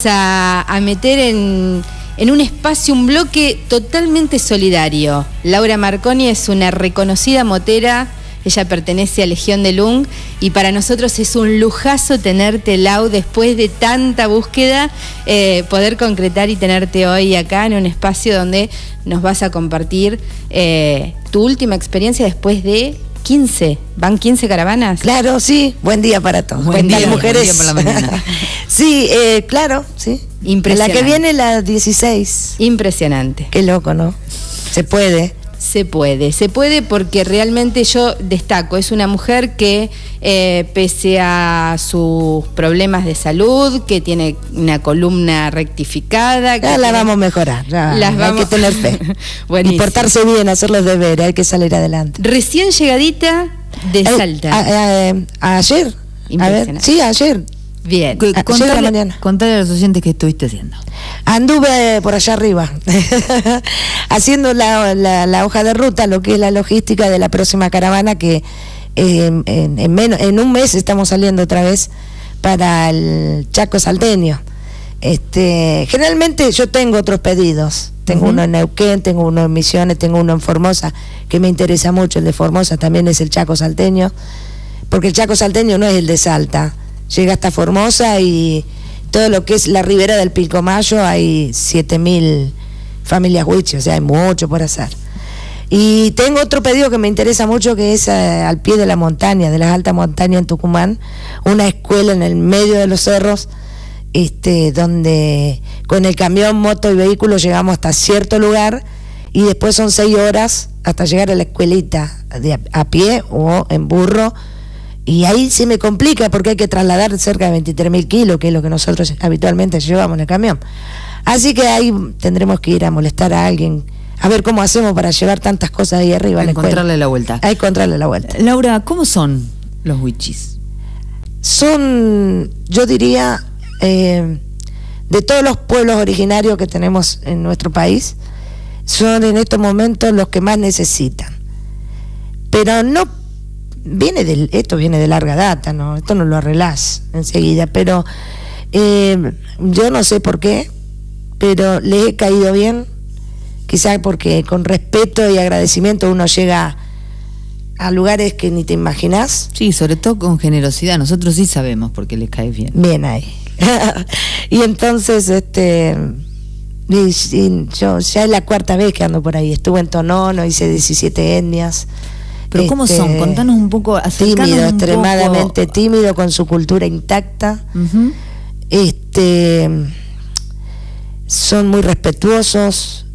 A meter en un espacio, un bloque totalmente solidario. Laura Marconi es una reconocida motera, ella pertenece a Legión de Lung y para nosotros es un lujazo tenerte, Lau, después de tanta búsqueda, poder concretar y tenerte hoy acá en un espacio donde nos vas a compartir tu última experiencia después de 15, ¿van 15 caravanas? Claro, sí, buen día para todos. Buen día, mujeres. Buen día por la mañana. Sí, claro, sí. Impresionante. La que viene la 16. Impresionante. Qué loco, ¿no? Se puede. Se puede porque realmente yo destaco, es una mujer que pese a sus problemas de salud, que tiene una columna rectificada. Ya la vamos a mejorar, hay que tener fe. Y portarse bien, hacer los deberes, hay que salir adelante. Recién llegadita de Salta. Ayer. A ver, sí, ayer. Bien. Contale a los oyentes qué estuviste haciendo. Anduve por allá arriba, haciendo la hoja de ruta, lo que es la logística de la próxima caravana, que en un mes estamos saliendo otra vez para el Chaco salteño. Generalmente yo tengo otros pedidos. Tengo uno en Neuquén, tengo uno en Misiones, tengo uno en Formosa, que me interesa mucho. El de Formosa también es el Chaco salteño, porque el Chaco salteño no es el de Salta. Llega hasta Formosa y todo lo que es la ribera del Pilcomayo hay 7.000 familias huiches, o sea, hay mucho por hacer. Y tengo otro pedido que me interesa mucho, que es al pie de la montaña, de las altas montañas en Tucumán, una escuela en el medio de los cerros, donde con el camión, moto y vehículo llegamos hasta cierto lugar y después son 6 horas hasta llegar a la escuelita a pie o en burro. Y ahí se me complica porque hay que trasladar cerca de 23.000 kilos, que es lo que nosotros habitualmente llevamos en el camión. Así que ahí tendremos que ir a molestar a alguien, a ver cómo hacemos para llevar tantas cosas ahí arriba a la escuela. Encontrarle la vuelta. Hay que encontrarle la vuelta. Laura, ¿cómo son los huichis? Son, yo diría, de todos los pueblos originarios que tenemos en nuestro país, son en estos momentos los que más necesitan. Pero no esto viene de larga data, ¿no? Esto no lo arreglás enseguida, pero yo no sé por qué, pero les he caído bien, quizás porque con respeto y agradecimiento uno llega a lugares que ni te imaginás. Sí, sobre todo con generosidad, nosotros sí sabemos por qué les cae bien. Bien ahí. Y entonces, yo ya es la 4ª vez que ando por ahí, estuve en Tonono, hice 17 etnias. Pero ¿cómo son? Contanos un poco, tímido, extremadamente tímido, con su cultura intacta. Son muy respetuosos.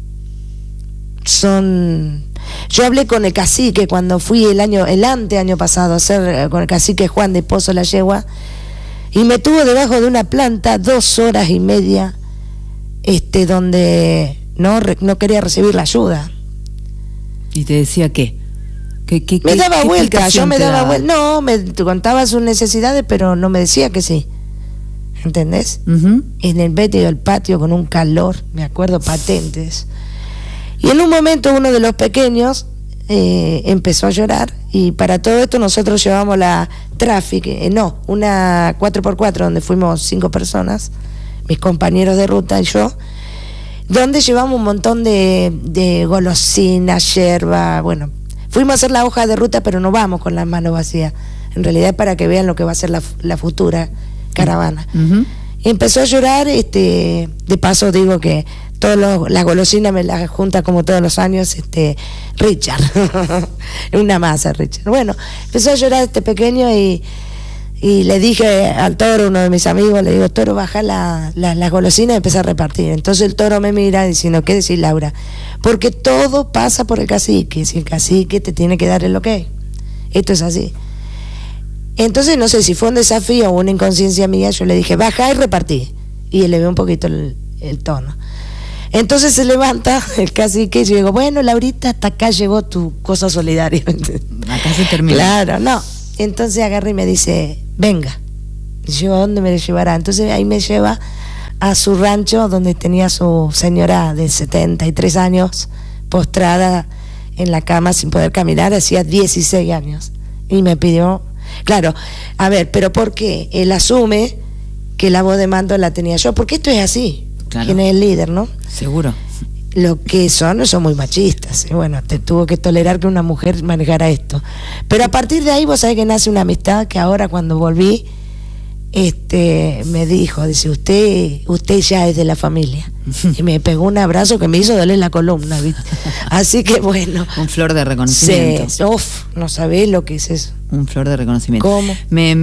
Yo hablé con el cacique cuando fui el año pasado a hacer con el cacique Juan de Pozo la Yegua, y me tuvo debajo de una planta 2 horas y media, donde no quería recibir la ayuda. ¿Y te decía qué? Me daba vuelta, yo me daba vuelta. No, me contaba sus necesidades, pero no me decía que sí. ¿Entendés? En el medio del patio con un calor, me acuerdo patentes. Y en un momento uno de los pequeños empezó a llorar, y para todo esto nosotros llevamos la Traffic, una 4x4 donde fuimos 5 personas, mis compañeros de ruta y yo, donde llevamos un montón de golosinas, yerba, bueno. Fuimos a hacer la hoja de ruta, pero no vamos con las manos vacías. En realidad es para que vean lo que va a ser la futura caravana. Y empezó a llorar, de paso digo que todas las golosinas me las junta como todos los años, Richard. Una masa, Richard. Bueno, empezó a llorar este pequeño y le dije al toro, uno de mis amigos, le digo, toro, baja las golosinas y empezá a repartir. Entonces el toro me mira diciendo, ¿qué decís, Laura? Porque todo pasa por el cacique, si el cacique te tiene que dar el ok. Esto es así. Entonces no sé si fue un desafío o una inconsciencia mía, yo le dije, baja y repartí. Y elevé un poquito el tono. Entonces se levanta el cacique y yo digo, bueno, Laurita, hasta acá llegó tu cosa solidaria. Acá se termina. Claro, no. Entonces agarra y me dice, venga. Y yo, ¿a dónde me llevará? Entonces ahí me lleva a su rancho, donde tenía su señora de 73 años postrada en la cama sin poder caminar, hacía 16 años. Y me pidió, claro, a ver, pero ¿por qué? Él asume que la voz de mando la tenía yo, porque esto es así. Claro. ¿Quién es el líder, no? Seguro. Lo que son muy machistas. Y bueno, te tuvo que tolerar que una mujer manejara esto. Pero a partir de ahí vos sabés que nace una amistad que ahora cuando volví, me dijo, dice, usted ya es de la familia. Y me pegó un abrazo que me hizo doler la columna, ¿viste? Así que bueno. Un flor de reconocimiento. Sí, no sabés lo que es eso. Un flor de reconocimiento. ¿Cómo? Me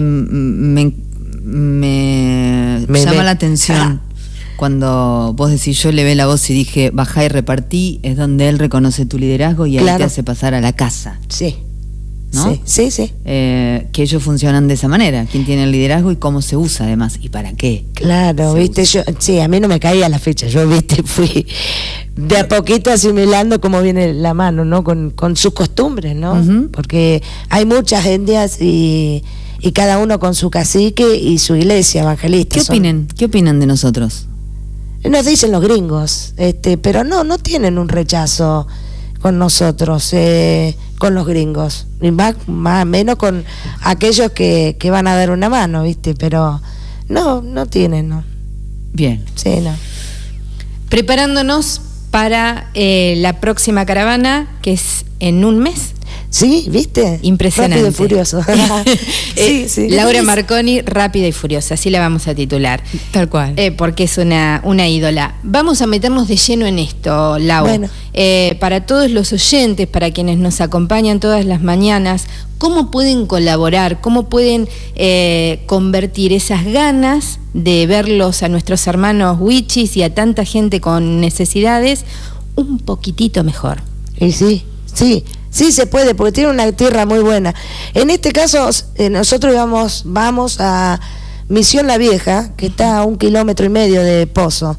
llama la atención cuando vos decís, yo le ve la voz y dije, bajá y repartí, es donde él reconoce tu liderazgo y ahí te hace pasar a la casa. Sí. ¿No? Sí. Que ellos funcionan de esa manera, quién tiene el liderazgo y cómo se usa además, y para qué. Claro, viste, yo, a mí no me caía la fecha, yo, viste, fui de a poquito asimilando cómo viene la mano, ¿no? Con sus costumbres, ¿no? Porque hay muchas etnias y cada uno con su cacique y su iglesia evangelista. ¿Qué opinan de nosotros? Nos dicen los gringos, pero no tienen un rechazo con nosotros, con los gringos, y más menos con aquellos que van a dar una mano, ¿viste? Pero no tienen, ¿no? Bien. Sí, no. Preparándonos para la próxima caravana, que es en un mes. Sí, ¿viste? Impresionante. Rápido y furioso. Sí. Laura Marconi, Rápida y Furiosa, así la vamos a titular. Tal cual. Porque es una ídola. Vamos a meternos de lleno en esto, Lau. Bueno. Para todos los oyentes, para quienes nos acompañan todas las mañanas, ¿cómo pueden colaborar? ¿Cómo pueden convertir esas ganas de verlos a nuestros hermanos wichis y a tanta gente con necesidades un poquitito mejor? Y sí se puede, porque tiene una tierra muy buena. En este caso, nosotros vamos a Misión La Vieja, que está a 1,5 kilómetros de Pozo.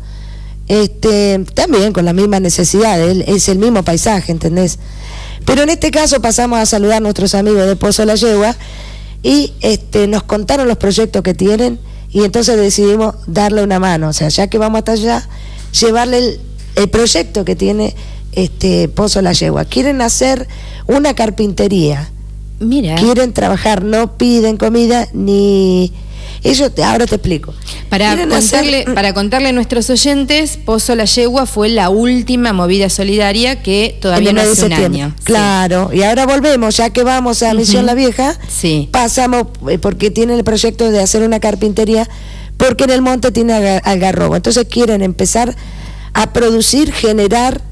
También con las mismas necesidades, es el mismo paisaje, ¿entendés? Pero en este caso pasamos a saludar a nuestros amigos de Pozo La Yegua y nos contaron los proyectos que tienen y entonces decidimos darle una mano, o sea, ya que vamos hasta allá, llevarle el proyecto que tiene Pozo La Yegua. Quieren hacer una carpintería. Mira. Quieren trabajar, no piden comida ni... ahora te explico. Para contarle a nuestros oyentes, Pozo La Yegua fue la última movida solidaria que todavía no hace un año. Claro, sí. Y ahora volvemos, ya que vamos a Misión La Vieja, sí. Pasamos, porque tienen el proyecto de hacer una carpintería, porque en el monte tiene algarrobo. Entonces quieren empezar a producir, generar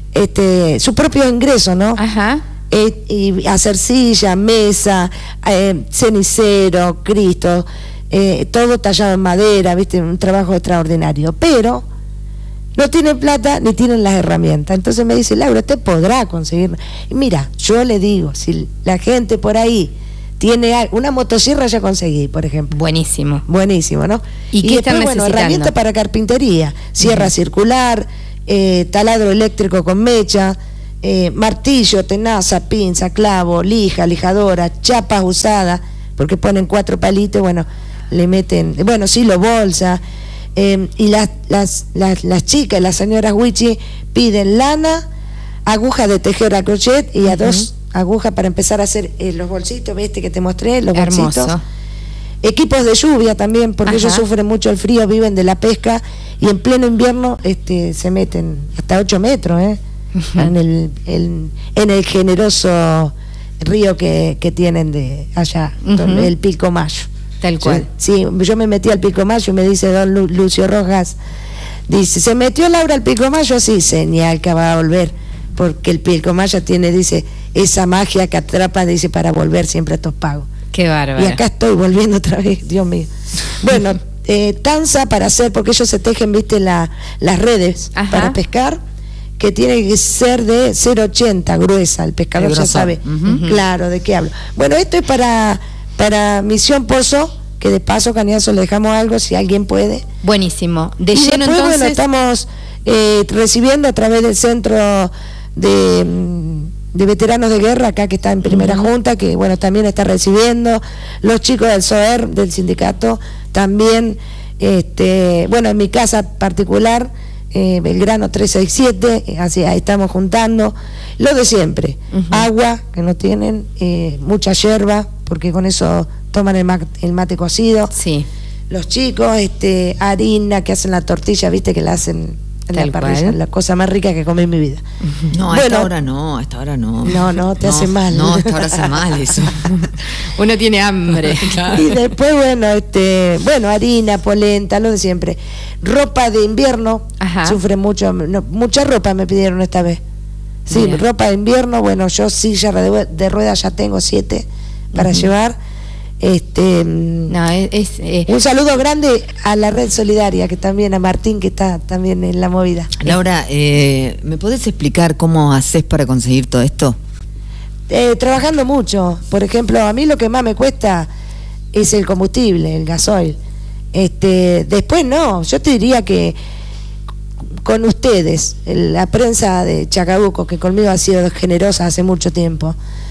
su propio ingreso, ¿no? Ajá. Y hacer silla, mesa, cenicero, Cristo, todo tallado en madera, ¿viste? Un trabajo extraordinario, pero no tienen plata ni tienen las herramientas. Entonces me dice, Laura, ¿usted podrá conseguir? Y mira, yo le digo, si la gente por ahí tiene una motosierra, ya conseguí, por ejemplo. Buenísimo, ¿no? ¿Y qué están necesitando? Herramientas para carpintería, sierra circular, taladro eléctrico con mecha, martillo, tenaza, pinza, clavo, lija, lijadora, chapas usadas, porque ponen 4 palitos, bueno, le meten, silo, bolsa, y las chicas, las señoras wichi, piden lana, aguja de tejer a crochet y a 2 agujas para empezar a hacer los bolsitos, ¿viste? Que te mostré, los bolsitos. Equipos de lluvia también, porque ellos sufren mucho el frío, viven de la pesca y en pleno invierno se meten hasta 8 metros en el generoso río que tienen de allá, el Pilcomayo. Tal cual. Sí, yo me metí al Pilcomayo y me dice don Lucio Rojas, dice, ¿se metió Laura al Pilcomayo? Sí, señal que va a volver, porque el Pilcomayo tiene, dice, esa magia que atrapa, dice, para volver siempre a estos pagos. Qué bárbaro. Y acá estoy volviendo otra vez, Dios mío. Bueno, tanza para hacer, porque ellos se tejen, viste, las redes para pescar, que tiene que ser de 0,80 gruesa, el pescador ya sabe, claro, de qué hablo. Bueno, esto es para Misión Pozo, que de paso, Cañazo, le dejamos algo, si alguien puede. Buenísimo. Y después, bueno, estamos recibiendo a través del centro de veteranos de guerra, acá que está en primera junta, que bueno, también está recibiendo, los chicos del SOER, del sindicato, también, en mi casa particular, Belgrano 367, así ahí estamos juntando, lo de siempre, agua, que no tienen, mucha yerba, porque con eso toman el mate cocido, sí. los chicos, harina, que hacen la tortilla, viste, que la hacen en la parrilla, la cosa más rica que comí en mi vida. No, a esta hora no. No, te hace mal. No, a esta hora hace mal eso. Uno tiene hambre. Claro. Y después, harina, polenta, lo de siempre. Ropa de invierno, sufre mucho, mucha ropa me pidieron esta vez. Sí, mira. Ropa de invierno, yo silla de ruedas ya tengo 7 para llevar. Un saludo grande a la Red Solidaria, que también a Martín, que está también en la movida. Laura, ¿me podés explicar cómo haces para conseguir todo esto? Trabajando mucho. Por ejemplo, a mí lo que más me cuesta es el combustible, el gasoil. Después no, yo te diría que con ustedes, la prensa de Chacabuco, que conmigo ha sido generosa hace mucho tiempo,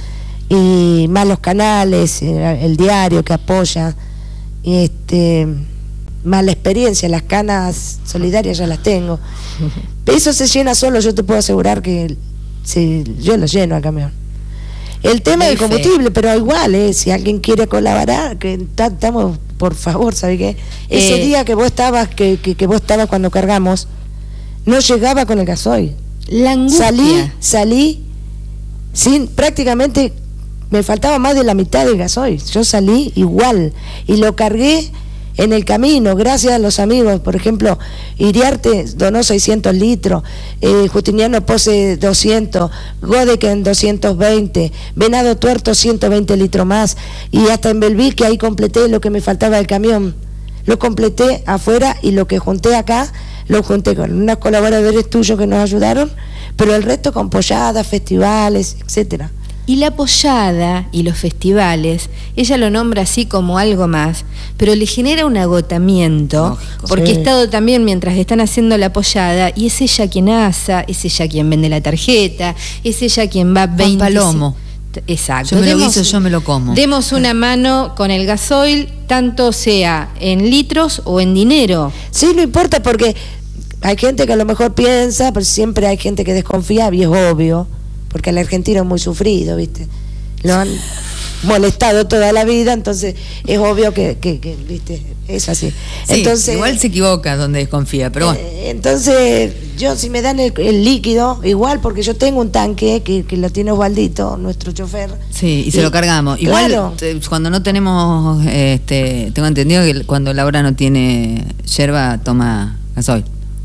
y más los canales, el diario que apoya, y más la experiencia, las canas solidarias ya las tengo. Eso se llena solo, yo te puedo asegurar que yo lo lleno al camión. El tema del combustible, pero igual, si alguien quiere colaborar, que estamos, por favor, ¿sabes qué? Ese día que vos estabas, que vos estabas cuando cargamos, no llegaba con el gasoil. La angustia. Salí sin prácticamente. Me faltaba más de la mitad del gasoil. Yo salí igual y lo cargué en el camino, gracias a los amigos. Por ejemplo, Iriarte donó 600 litros, Justiniano Pose 200, Godeken 220, Venado Tuerto 120 litros más, y hasta en Belví, que ahí completé lo que me faltaba del camión. Lo completé afuera, y lo que junté acá lo junté con unos colaboradores tuyos que nos ayudaron, pero el resto con polladas, festivales, etcétera. Y la pollada y los festivales, ella lo nombra así como algo más, pero le genera un agotamiento. Lógico, porque he estado también mientras están haciendo la pollada, y es ella quien asa, es ella quien vende la tarjeta, es ella quien va 20... Palomo. Exacto. Yo me lo guiso, yo me lo como. Demos una mano con el gasoil, tanto sea en litros o en dinero. Sí, no importa, porque hay gente que a lo mejor piensa, pero siempre hay gente que desconfía, y es obvio, porque el argentino es muy sufrido, ¿viste? Lo han molestado toda la vida, entonces es obvio que ¿viste? Es así. Sí, entonces, igual se equivoca donde desconfía, pero bueno. Entonces, yo si me dan el líquido, igual, porque yo tengo un tanque que lo tiene Osvaldito, nuestro chofer. Sí, y se lo cargamos. Igual, claro, cuando no tenemos, tengo entendido que cuando Laura no tiene yerba, toma gasoil.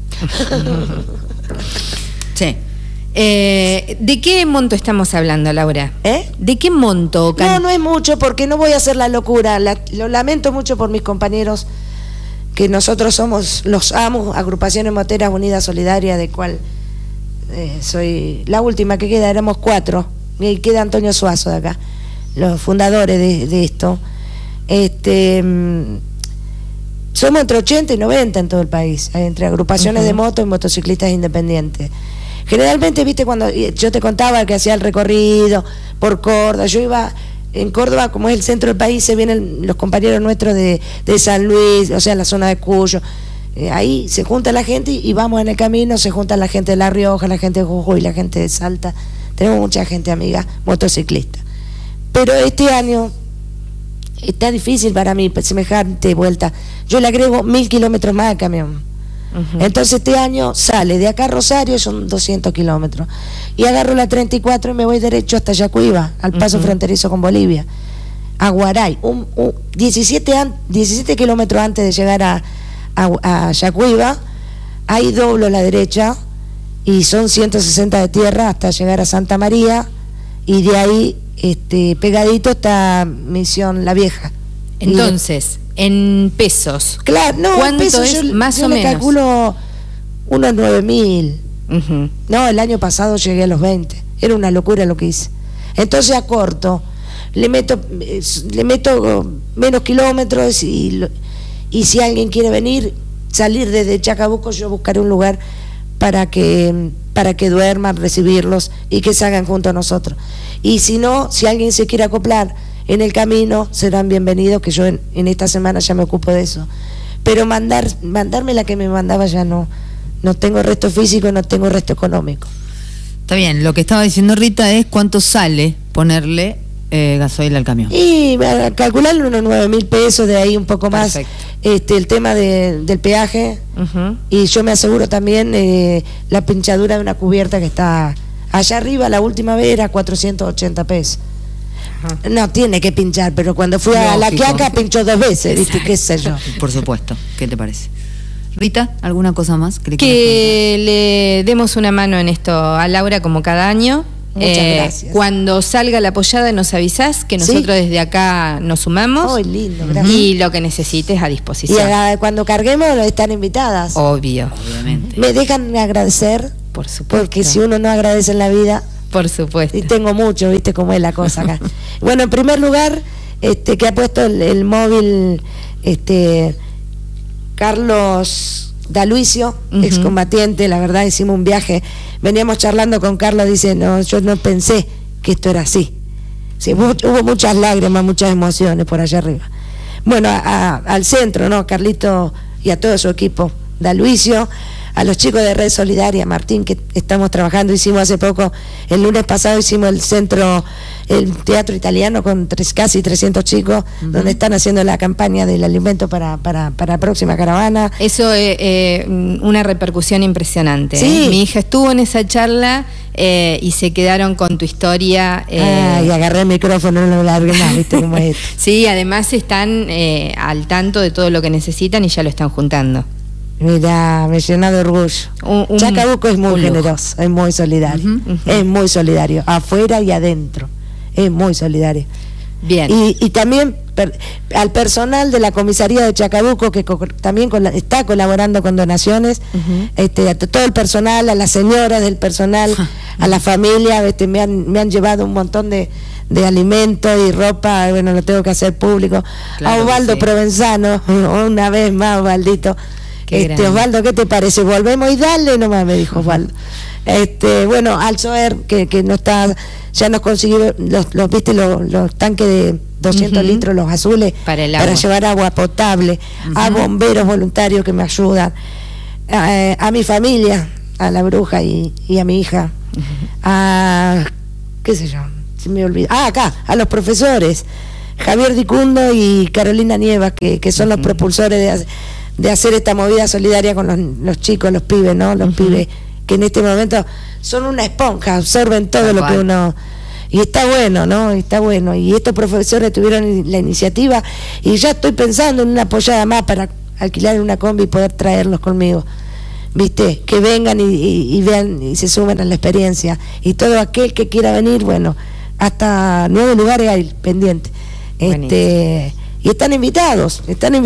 Sí. ¿De qué monto estamos hablando, Laura? ¿De qué monto? No es mucho, porque no voy a hacer la locura. Lo lamento mucho por mis compañeros, que nosotros somos los AMU, Agrupaciones Moteras Unidas Solidarias, de cual soy la última que queda. Éramos 4, y queda Antonio Suazo de acá, los fundadores de esto. Somos entre 80 y 90 en todo el país, entre agrupaciones de motos y motociclistas independientes. Generalmente, viste, cuando yo te contaba que hacía el recorrido por Córdoba, yo iba en Córdoba, como es el centro del país, se vienen los compañeros nuestros de San Luis, o sea, la zona de Cuyo, ahí se junta la gente y vamos en el camino, se junta la gente de La Rioja, la gente de Jujuy, la gente de Salta. Tenemos mucha gente amiga motociclista, pero este año está difícil para mí, semejante vuelta. Yo le agrego 1000 kilómetros más al camión. Entonces este año sale de acá a Rosario, son 200 kilómetros, y agarro la 34 y me voy derecho hasta Yacuiba, al paso fronterizo con Bolivia, a Guaray, 17 kilómetros antes de llegar a Yacuiba. Ahí doblo a la derecha y son 160 de tierra hasta llegar a Santa María, y de ahí pegadito está Misión La Vieja. Entonces, en pesos, claro, no, ¿cuánto pesos, es yo, más yo o le menos? Calculo unos 9.000. No, el año pasado llegué a los 20. Era una locura lo que hice. Entonces acorto, le meto menos kilómetros, y si alguien quiere venir, salir desde Chacabuco, yo buscaré un lugar para que duerman, recibirlos y que se hagan junto a nosotros. Y si no, si alguien se quiere acoplar en el camino, serán bienvenidos, que yo en esta semana ya me ocupo de eso. Pero mandarme la que me mandaba ya no tengo resto físico, no tengo resto económico. Está bien, lo que estaba diciendo Rita es cuánto sale ponerle gasoil al camión. Y calcularle unos 9.000 pesos, de ahí un poco más. el tema del peaje, y yo me aseguro también la pinchadura de una cubierta que está allá arriba. La última vez era 480 pesos. No tiene que pinchar, pero cuando fui a La Quiaca pinchó 2 veces, ¿viste? ¿Qué sé yo? Por supuesto. ¿Qué te parece? Rita, ¿alguna cosa más? Que le demos una mano en esto a Laura como cada año. Muchas gracias. Cuando salga la pollada nos avisás, que nosotros desde acá nos sumamos. Muy lindo, gracias. Y lo que necesites a disposición. Y cuando carguemos están invitadas. Obviamente. ¿Me dejan agradecer? Por supuesto. Porque si uno no agradece en la vida... Por supuesto. Y tengo mucho, ¿viste cómo es la cosa acá? Bueno, en primer lugar, que ha puesto el móvil Carlos Daluicio, excombatiente. La verdad, hicimos un viaje, veníamos charlando con Carlos, dice, no, yo no pensé que esto era así. Sí, hubo muchas lágrimas, muchas emociones por allá arriba. Bueno, al centro, ¿no? Carlito y a todo su equipo, Daluicio, a los chicos de Red Solidaria, Martín, que estamos trabajando, hicimos hace poco, el lunes pasado hicimos el centro, el teatro italiano con casi 300 chicos, donde están haciendo la campaña del alimento para la próxima caravana. Eso es una repercusión impresionante. Sí. Mi hija estuvo en esa charla y se quedaron con tu historia. Y agarré el micrófono, no lo largué más, ¿viste cómo es? Sí, además están al tanto de todo lo que necesitan y ya lo están juntando. Mira, me llena de orgullo. Chacabuco es muy generoso, es muy solidario. Es muy solidario, afuera y adentro. Es muy solidario. Bien. Y también al personal de la comisaría de Chacabuco, que también está colaborando con donaciones, a todo el personal, a las señoras del personal, a la familia, me han llevado un montón de alimentos y ropa. Bueno, lo tengo que hacer público. Claro, a Osvaldo Provenzano, una vez más, Osvaldito. Osvaldo, ¿qué te parece? Volvemos y dale nomás, me dijo Osvaldo. Bueno, al Soer, que no está, ya nos consiguió los tanques de 200 litros, los azules, para llevar agua potable, a bomberos voluntarios que me ayudan, a mi familia, a la bruja y a mi hija, a, qué sé yo, se me olvida, acá, a los profesores, Javier Dicundo y Carolina Nievas, que son los propulsores de hacer esta movida solidaria con los chicos, los pibes, ¿no? Los pibes que en este momento son una esponja, absorben todo lo que uno... Y está bueno, ¿no? Está bueno. Y estos profesores tuvieron la iniciativa y ya estoy pensando en una pollada más para alquilar una combi y poder traerlos conmigo. ¿Viste? Que vengan y vean y se sumen a la experiencia. Y todo aquel que quiera venir, bueno, hasta 9 lugares hay pendientes. Y están invitados,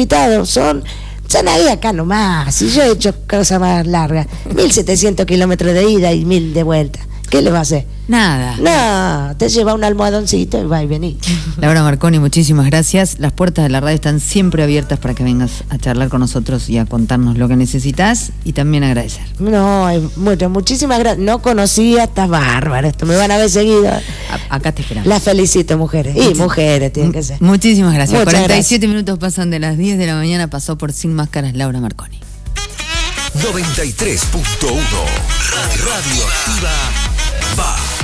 son ahí acá nomás. Si yo he hecho cosas más largas, 1700 kilómetros de ida y 1000 de vuelta, ¿qué le va a hacer? Nada. No, te lleva un almohadoncito y va y vení. Laura Marconi, muchísimas gracias. Las puertas de la radio están siempre abiertas para que vengas a charlar con nosotros y a contarnos lo que necesitas y también agradecer. No, muchísimas gracias. No conocía, está bárbaro esto, me van a ver seguido. Acá te esperamos. Las felicito, mujeres. Y mujeres tienen que ser. Muchísimas gracias. Muchas 47 minutos pasan de las 10 de la mañana, pasó por Sin Máscaras Laura Marconi. 93.1 Radio Activa va.